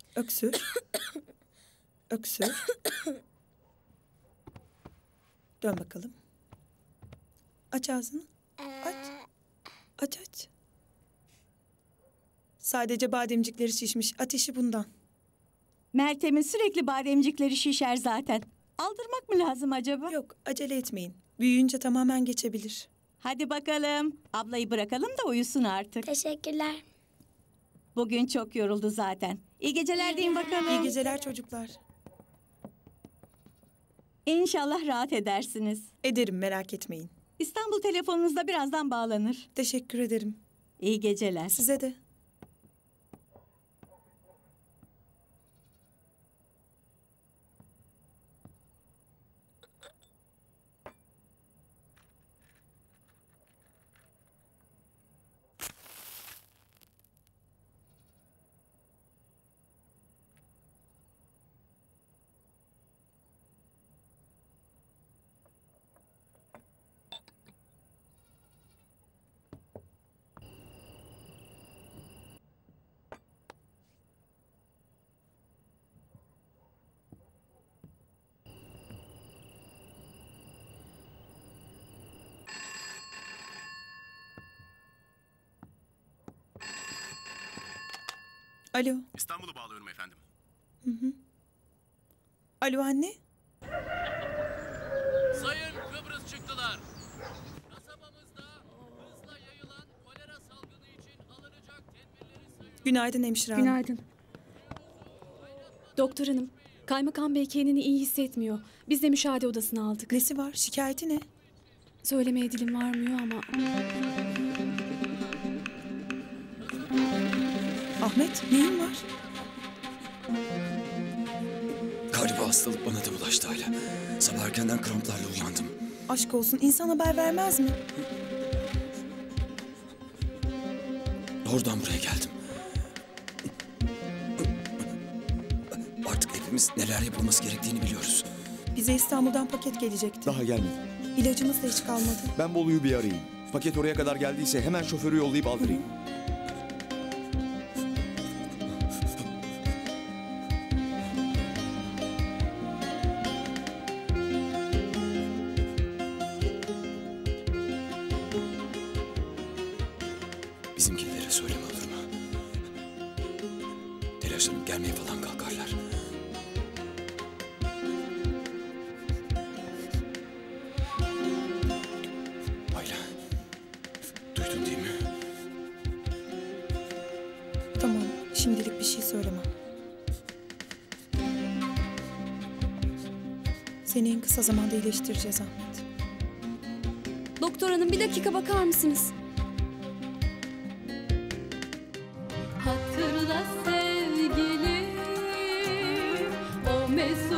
Öksür. Öksür. Dön bakalım. Aç ağzını. Aç. Aç aç. Sadece bademcikleri şişmiş. Ateşi bundan. Meltem'in sürekli bademcikleri şişer zaten. Aldırmak mı lazım acaba? Yok, acele etmeyin. Büyüyünce tamamen geçebilir. Hadi bakalım. Ablayı bırakalım da uyusun artık. Teşekkürler. Bugün çok yoruldu zaten. İyi geceler deyin bakalım. İyi geceler çocuklar. İnşallah rahat edersiniz. Ederim, merak etmeyin. İstanbul telefonunuzda birazdan bağlanır. Teşekkür ederim. İyi geceler. Size de. Alo. İstanbul'u bağlıyorum efendim. Alo anne. Sayın Kıbrıs çıktılar. Kasabamızda hızla yayılan kolera salgını için alınacak tedbirleri sayıyoruz. Günaydın hemşire hanım. Günaydın. Doktor hanım, kaymakam bey kendini iyi hissetmiyor. Biz de müşahede odasına aldık. Nesi var? Şikayeti ne? Söylemeye dilim varmıyor ama... Ahmet, neyin var? Galiba hastalık bana da bulaştı hala. Sabah erkenden kramplarla uyandım. Aşk olsun, insan haber vermez mi? Oradan buraya geldim. Artık hepimiz neler yapılması gerektiğini biliyoruz. Bize İstanbul'dan paket gelecekti. Daha gelmedi. İlacımız da hiç kalmadı. Ben Bolu'yu bir arayayım. Paket oraya kadar geldiyse hemen şoförü yollayıp aldırayım. Bizimkilere söyleme olur mu? Telaşlanıp gelmeye falan kalkarlar. Ayla, duydun değil mi? Tamam, şimdilik bir şey söylemem. Seni en kısa zamanda iyileştireceğiz Ahmet. Doktor hanım bir dakika bakar mısınız? Hatırla sevgilim, o mesut